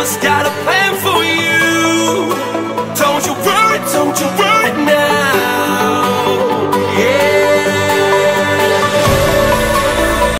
Mama's got a plan for you. Don't you worry now.